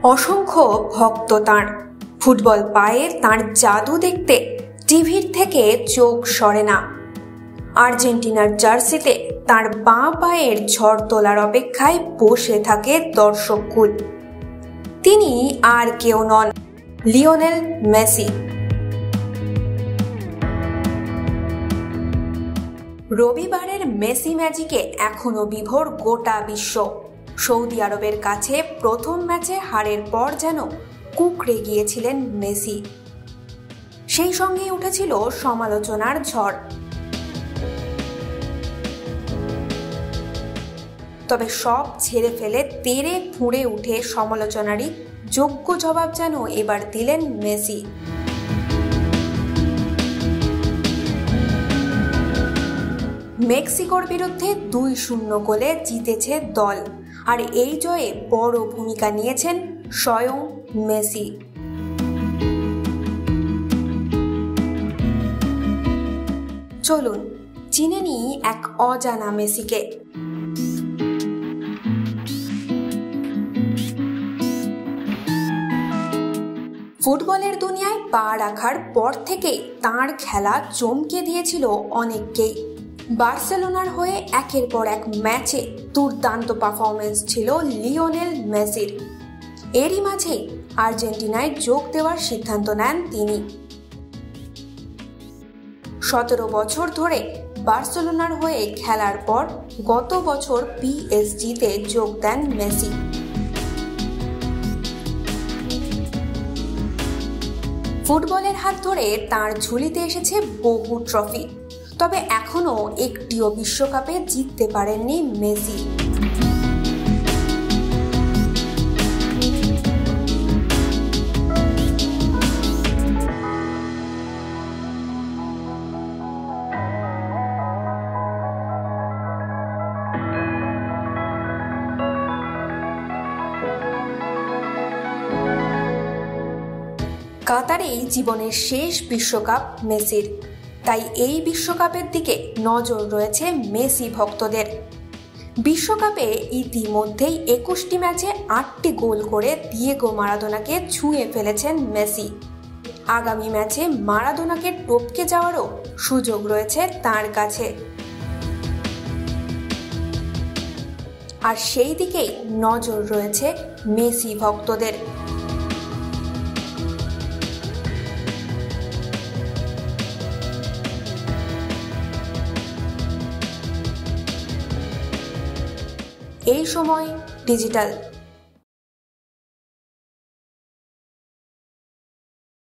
অসংখ্য ভক্ত তাঁর। ফুটবল পায়ে তাঁর জাদু দেখতে টিভির থেকে চোখ সরে না। আর্জেন্টিনার জার্সিতে তাঁর বাঁ পায়ের ঝড় তোলার অপেক্ষায় বসে থাকে দর্শককুল। তিনি আর কেউ নন, লিওনেল মেসি। রবিবারের মেসি ম্যাজিকে এখনো বিভোর গোটা বিশ্ব। সৌদি আরবের কাছে প্রথম ম্যাচে হারের পর যেন কুঁকড়ে গিয়েছিলেন মেসি। সেই সঙ্গে উঠেছিল সমালোচনার ঝড়। তবে সব ছেড়ে ফেলে তেড়ে ফুঁড়ে উঠে সমালোচনারই যোগ্য জবাব যেন এবার দিলেন মেসি। মেক্সিকোর বিরুদ্ধে 2-0 গোলে জিতেছে দল, আর এই জয়ে বড় ভূমিকা নিয়েছেন স্বয়ং মেসি। চলুন চিনে নিই এক অজানা মেসিকে। ফুটবলের দুনিয়ায় পা রাখার পর থেকেই তাঁর খেলা চমকে দিয়েছিল অনেককেই। বার্সেলোনার হয়ে একের পর এক ম্যাচে দুর্দান্ত পারফরমেন্স ছিল লিওনেল মেসির। এরই মাঝেই আর্জেন্টিনায় যোগ দেওয়ার সিদ্ধান্ত নেন তিনি। 17 বছর ধরে বার্সেলোনার হয়ে খেলার পর গত বছর পিএসজিতে যোগ দেন মেসি। ফুটবলের হাত ধরে তাঁর ঝুলিতে এসেছে বহু ট্রফি, তবে এখনো একটিও বিশ্বকাপে জিততে পারেননি মেসি। কাতারেই জীবনের শেষ বিশ্বকাপ মেসির, তাই এই বিশ্বকাপের দিকে নজর রয়েছে মেসি ভক্তদের। বিশ্বকাপে ইতিমধ্যেই 21টি ম্যাচে 8টি গোল করে দিয়েগো মারাদোনাকে ছুঁয়ে ফেলেছেন মেসি। আগামী ম্যাচে মারাদোনাকে টপকে যাওয়ারও সুযোগ রয়েছে তার কাছে, আর সেই দিকেই নজর রয়েছে মেসি ভক্তদের। এই সময় ডিজিটাল।